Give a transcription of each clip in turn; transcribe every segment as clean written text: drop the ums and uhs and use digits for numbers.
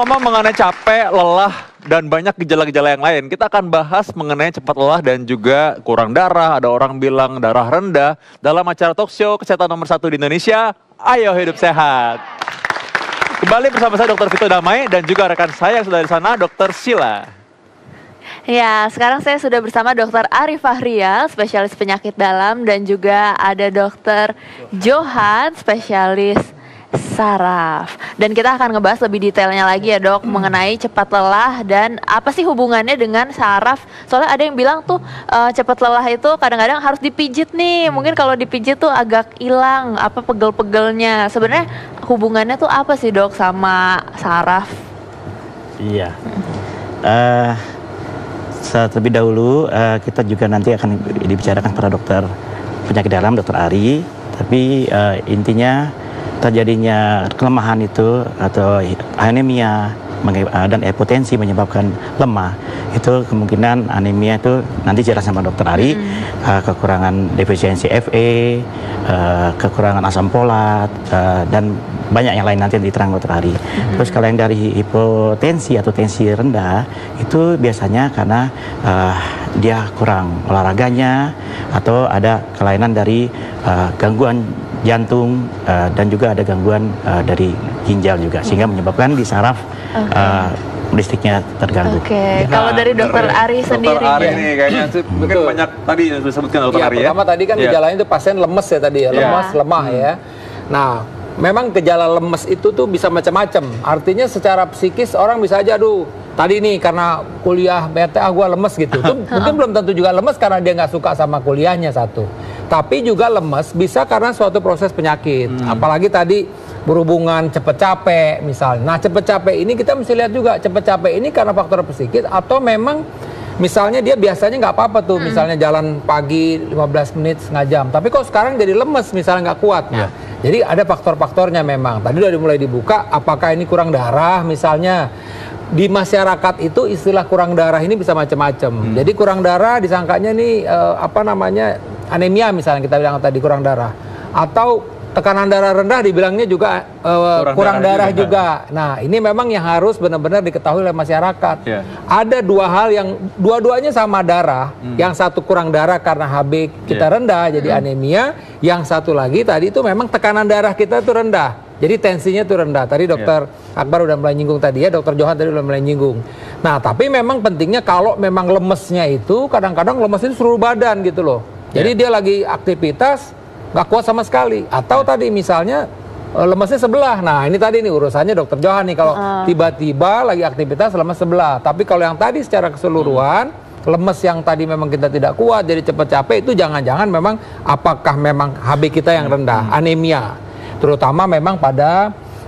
Ngomong-ngomong mengenai capek, lelah, dan banyak gejala-gejala yang lain, kita akan bahas mengenai cepat lelah dan juga kurang darah. Ada orang bilang darah rendah dalam acara talk show kesehatan nomor 1 di Indonesia, Ayo Hidup Sehat. Kembali bersama saya Dr. Vito Damai dan juga rekan saya yang sudah di sana, Dr. Sheila. Ya, sekarang saya sudah bersama Dr. Ari Fahrial, spesialis penyakit dalam, dan juga ada Dr. Johan, spesialis saraf. Dan kita akan ngebahas lebih detailnya lagi ya dok, mengenai cepat lelah dan apa sih hubungannya dengan saraf. Soalnya ada yang bilang tuh cepat lelah itu kadang-kadang harus dipijit nih. Mungkin kalau dipijit tuh agak hilang apa pegel-pegelnya. Sebenarnya hubungannya tuh apa sih dok sama saraf? Iya. Terlebih dahulu kita juga nanti akan dibicarakan para dokter penyakit dalam, Dr. Ari. Tapi intinya terjadinya kelemahan itu atau anemia dan hipotensi menyebabkan lemah, itu kemungkinan anemia itu nanti jelas sama Dr. Ari, kekurangan defisiensi Fe, kekurangan asam folat, dan banyak yang lain nanti yang diterang Dr. Ari. Terus kalau yang dari hipotensi atau tensi rendah itu biasanya karena dia kurang olahraganya atau ada kelainan dari gangguan jantung dan juga ada gangguan dari ginjal juga sehingga menyebabkan di saraf listriknya terganggu. Oke. Kalau dari Dokter Ari sendiri, Dokter Ari ini kayaknya mungkin banyak tadi yang disebutkan Dokter Ari ya. Pertama tadi kan gejalanya itu pasien lemes ya tadi ya, lemas, lemah ya. Nah, memang gejala lemes itu tuh bisa macam-macam. Artinya secara psikis orang bisa aja, aduh, tadi nih karena kuliah BTA gue lemes gitu. Itu mungkin belum tentu juga lemes karena dia nggak suka sama kuliahnya satu. Tapi juga lemes bisa karena suatu proses penyakit. Apalagi tadi berhubungan cepet capek misalnya. Nah cepet capek ini kita mesti lihat juga cepet capek ini karena faktor psikis atau memang misalnya dia biasanya nggak apa-apa tuh, misalnya jalan pagi 15 menit setengah jam. Tapi kok sekarang jadi lemes misalnya nggak kuat. Nah, jadi ada faktor-faktornya memang. Tadi udah mulai dibuka, apakah ini kurang darah misalnya. Di masyarakat itu istilah kurang darah ini bisa macam-macam. Jadi kurang darah disangkanya nih anemia misalnya kita bilang tadi kurang darah. Atau tekanan darah rendah dibilangnya juga kurang darah juga. Nah ini memang yang harus benar-benar diketahui oleh masyarakat. Ada dua hal yang dua-duanya sama darah. Yang satu kurang darah karena HB kita rendah jadi anemia. Yang satu lagi tadi itu memang tekanan darah kita itu rendah. Jadi tensinya itu rendah. Tadi dokter Akbar udah mulai nyinggung tadi ya, dokter Johan tadi udah mulai nyinggung. Nah tapi memang pentingnya kalau memang lemesnya itu kadang-kadang lemes itu seluruh badan gitu loh. Jadi dia lagi aktivitas nggak kuat sama sekali. Atau tadi misalnya lemesnya sebelah. Nah ini tadi nih urusannya dokter Johan nih. Kalau tiba-tiba lagi aktivitas lemes sebelah. Tapi kalau yang tadi secara keseluruhan lemes yang tadi memang kita tidak kuat jadi cepat capek itu jangan-jangan memang apakah memang HB kita yang rendah, anemia. Terutama memang pada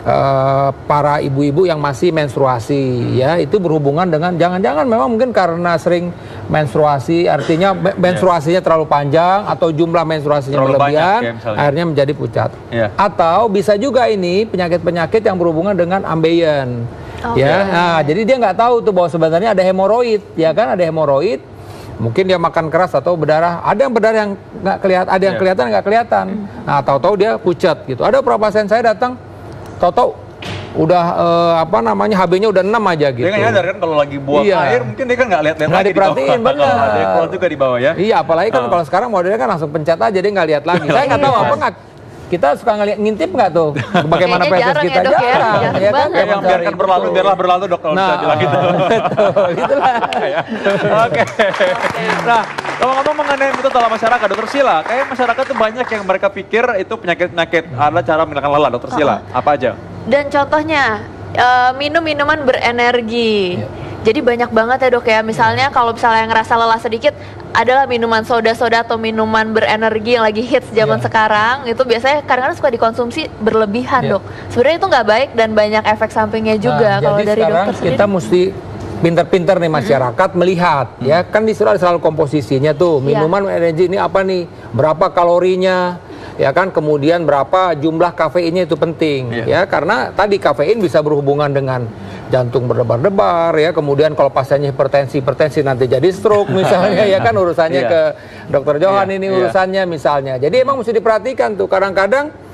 para ibu-ibu yang masih menstruasi ya, itu berhubungan dengan jangan-jangan memang mungkin karena sering menstruasi, artinya menstruasinya terlalu panjang atau jumlah menstruasinya berlebihan akhirnya menjadi pucat. Atau bisa juga ini penyakit-penyakit yang berhubungan dengan ambeien. Nah, jadi dia nggak tahu tuh bahwa sebenarnya ada hemoroid, ya kan, ada hemoroid. Mungkin dia makan keras atau berdarah. Ada yang berdarah yang nggak kelihatan, ada yang kelihatan nggak kelihatan. Nah, tahu-tahu dia pucat gitu. Ada beberapa pasien saya datang, tahu-tahu udah HB-nya udah 6 aja gitu. Dia nggak nyadar kan kalau lagi buang air, mungkin dia kan nggak lihat-lihat lagi. Nggak diperhatiin, benar. Ada yang keluar juga di bawah ya. Iya, apalagi kan kalau sekarang modelnya kan langsung pencet aja, dia nggak lihat lagi. Saya nggak tahu apa nggak. Kita suka ngintip nggak tuh bagaimana proses kita? Jarang, ya kan? Yang biarkan berlalu, biarlah berlalu dok kalau bisa gitu. Itulah. Oke. Nah, ngomong-ngomong mengenai mitos dalam masyarakat, Dokter Sheila, kayak masyarakat tuh banyak yang mereka pikir itu penyakit-penyakit ada cara menghilangkan lelah, Dokter Sheila. Apa aja? Dan contohnya minum minuman berenergi. Jadi banyak banget ya dok ya, misalnya kalau misalnya ngerasa lelah sedikit, adalah minuman soda-soda atau minuman berenergi yang lagi hits zaman sekarang, itu biasanya kadang-kadang suka dikonsumsi berlebihan dok. Sebenarnya itu nggak baik dan banyak efek sampingnya juga. Kalau dari dokter sendiri. Kita mesti pinter-pinter nih masyarakat melihat, ya kan disuruh ada selalu komposisinya tuh, minuman energi ini apa nih, berapa kalorinya, ya kan, kemudian berapa jumlah kafeinnya itu penting, ya karena tadi kafein bisa berhubungan dengan jantung berdebar-debar, ya kemudian kalau pasiennya hipertensi nanti jadi stroke misalnya, ya kan urusannya ke dokter Johan ini urusannya misalnya. Jadi emang mesti diperhatikan tuh, kadang-kadang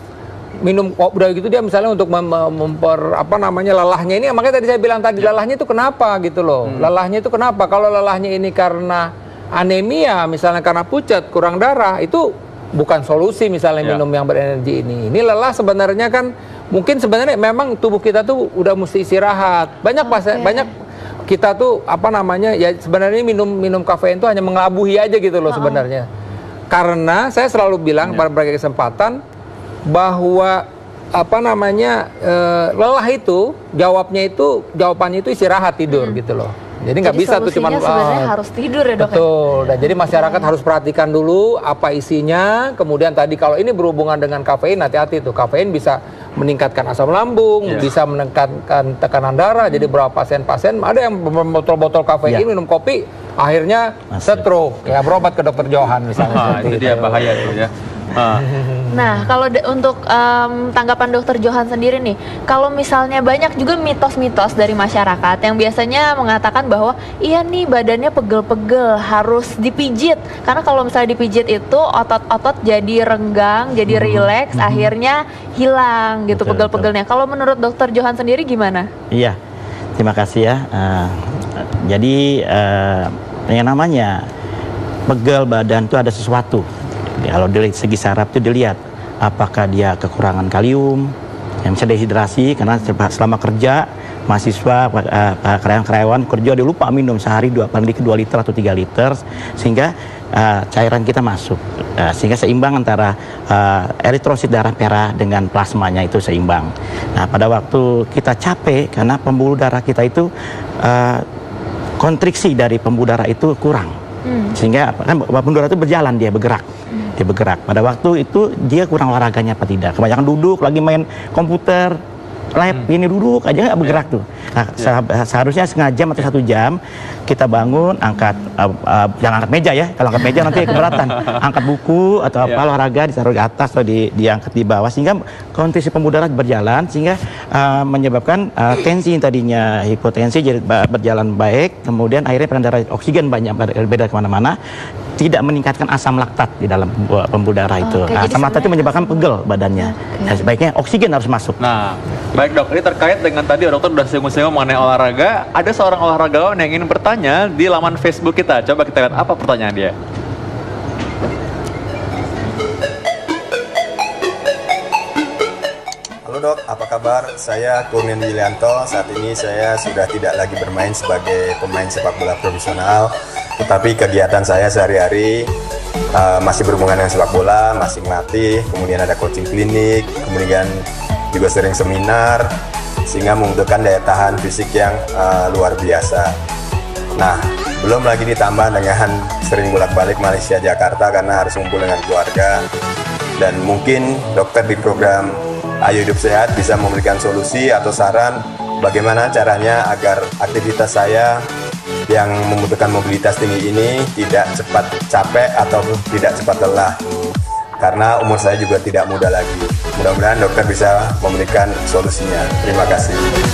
minum udah gitu dia misalnya untuk lelahnya ini, makanya tadi saya bilang tadi lelahnya itu kenapa gitu loh. Lelahnya itu kenapa? Kalau lelahnya ini karena anemia, misalnya karena pucat, kurang darah, itu bukan solusi misalnya minum yang berenergi ini. Ini lelah sebenarnya kan mungkin sebenarnya memang tubuh kita tuh udah mesti istirahat. Banyak banyak kita tuh ya sebenarnya minum kafein tuh hanya mengelabuhi aja gitu loh sebenarnya. Karena saya selalu bilang pada berbagai kesempatan bahwa lelah itu jawabannya itu istirahat, tidur gitu loh. Jadi nggak bisa tuh cuma sebenarnya harus tidur ya dok. Betul. Dan jadi masyarakat harus perhatikan dulu apa isinya. Kemudian tadi kalau ini berhubungan dengan kafein, hati-hati tuh. Kafein bisa meningkatkan asam lambung, bisa meningkatkan tekanan darah. Jadi beberapa pasien-pasien ada yang botol-botol kafein minum kopi, akhirnya stroke. Ya berobat ke dokter Johan misalnya. Itu dia bahaya tuh ya. Nah, kalau untuk tanggapan dokter Johan sendiri nih, kalau misalnya banyak juga mitos-mitos dari masyarakat yang biasanya mengatakan bahwa iya nih badannya pegel-pegel harus dipijit, karena kalau misalnya dipijit itu otot-otot jadi renggang, jadi rileks, akhirnya hilang gitu pegel-pegelnya. Kalau menurut dokter Johan sendiri gimana? Iya, terima kasih ya. Jadi yang namanya pegel badan itu ada sesuatu. Kalau dari segi saraf itu dilihat apakah dia kekurangan kalium, yang bisa dehidrasi karena selama kerja mahasiswa, karyawan kerja dia lupa minum sehari 2 liter atau 3 liter sehingga cairan kita masuk, sehingga seimbang antara eritrosit darah merah dengan plasmanya itu seimbang. Nah pada waktu kita capek karena pembuluh darah kita itu kontriksi dari pembuluh darah itu kurang, sehingga kan pembuluh darah itu berjalan, dia bergerak. Pada waktu itu dia kurang olahraganya apa tidak, kebanyakan duduk lagi main komputer lab, ini duduk aja nggak bergerak tuh. Nah, seharusnya setengah jam atau 1 jam kita bangun, jangan angkat meja ya, kalau angkat meja nanti keberatan. Angkat buku atau olahraga ditaruh di atas atau diangkat di bawah sehingga kontriksi pembuluh darah berjalan, sehingga menyebabkan tensi yang tadinya hipotensi jadi berjalan baik, kemudian akhirnya peredaran oksigen banyak berbeda kemana-mana, tidak meningkatkan asam laktat di dalam pembuluh darah itu. Asam laktat itu menyebabkan pegel badannya. Dan sebaiknya oksigen harus masuk. Nah, baik dok, ini terkait dengan tadi dokter sudah singgung-singgung mengenai olahraga. Ada seorang olahragawan yang ingin bertanya di laman Facebook kita. Coba kita lihat apa pertanyaan dia. Halo dok, apa kabar? Saya Kurnian Yulianto. Saat ini saya sudah tidak lagi bermain sebagai pemain sepak bola profesional, tetapi kegiatan saya sehari-hari masih berhubungan dengan sepak bola, masih melatih, kemudian ada coaching klinik, kemudian juga sering seminar, sehingga membutuhkan daya tahan fisik yang luar biasa. Nah, belum lagi ditambah dengan sering bolak-balik Malaysia Jakarta karena harus ngumpul dengan keluarga. Dan mungkin dokter di program Ayo Hidup Sehat bisa memberikan solusi atau saran bagaimana caranya agar aktivitas saya yang membutuhkan mobilitas tinggi ini tidak cepat capek atau tidak cepat lelah. Karena umur saya juga tidak muda lagi. Mudah-mudahan dokter bisa memberikan solusinya. Terima kasih.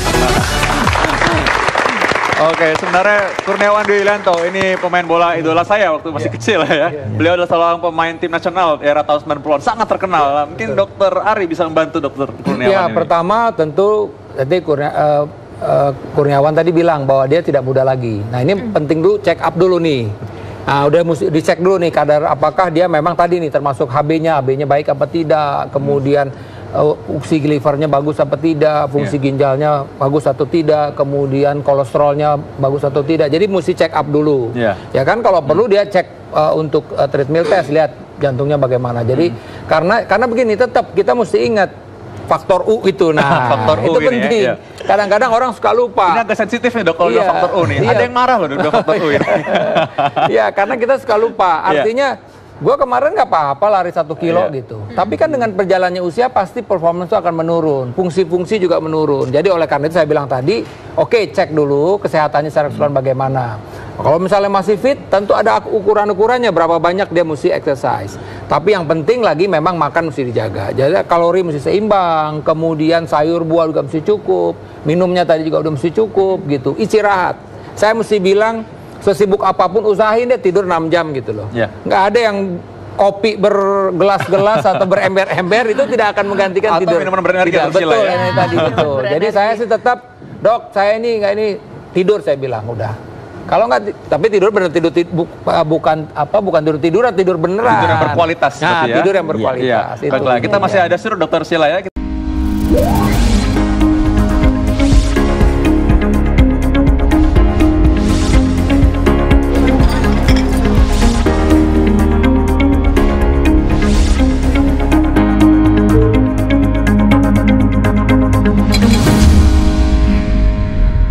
Oke, sebenarnya Kurniawan Dwi Yulianto ini pemain bola idola saya waktu masih kecil ya. Beliau adalah seorang pemain tim nasional era tahun 90-an, sangat terkenal. Mungkin dokter Ari bisa membantu dokter Kurniawan ya, ini. Pertama tentu tadi Kurniawan tadi bilang bahwa dia tidak muda lagi. Nah ini penting dulu check up dulu nih. Nah, udah mesti dicek dulu nih kadar apakah dia memang tadi nih termasuk HB-nya baik apa tidak, kemudian fungsi livernya bagus apa tidak, fungsi ginjalnya bagus atau tidak, kemudian kolesterolnya bagus atau tidak. Jadi mesti check up dulu. Ya kan kalau perlu dia cek untuk treadmill test, lihat jantungnya bagaimana. Jadi karena begini, tetap kita mesti ingat faktor U itu. Nah, faktor U itu penting. Ya. Kadang-kadang orang suka lupa. Ini agak sensitif nih dok kalau udah faktor U nih. Ada yang marah loh udah faktor U ini. Ya, karena kita suka lupa. Artinya gue kemarin nggak apa-apa lari 1 kilo gitu. Tapi kan dengan berjalannya usia pasti performance itu akan menurun. Fungsi-fungsi juga menurun. Jadi oleh karena itu saya bilang tadi, oke, cek dulu kesehatannya secara keseluruhan bagaimana. Kalau misalnya masih fit, tentu ada ukuran-ukurannya berapa banyak dia mesti exercise. Tapi yang penting lagi memang makan mesti dijaga. Jadi kalori mesti seimbang, kemudian sayur buah juga mesti cukup, minumnya tadi juga udah mesti cukup gitu. Istirahat. Saya mesti bilang sesibuk apapun usahain deh tidur 6 jam gitu loh. Nggak ada yang kopi bergelas-gelas atau berember-ember itu tidak akan menggantikan Atau tidur. minuman berenergi, Tidak, Dr. Sheila, betul ya? ini tadi betul. Jadi saya sih tetap, dok saya ini nggak ini tidur, saya bilang udah. Kalau nggak, tapi tidur benar bukan tidur beneran. Tidur yang berkualitas Nah, berarti ya. tidur yang berkualitas. Iya. Itu. Baiklah, kita masih ada suruh Dr. Sheila ya.